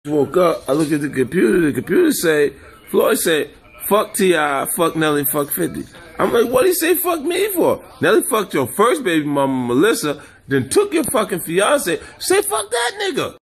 Woke up, I looked at the computer say, Floyd said, fuck T.I., fuck Nelly, fuck 50. I'm like, what'd he say fuck me for? Nelly fucked your first baby mama, Melissa, then took your fucking fiance, say fuck that nigga.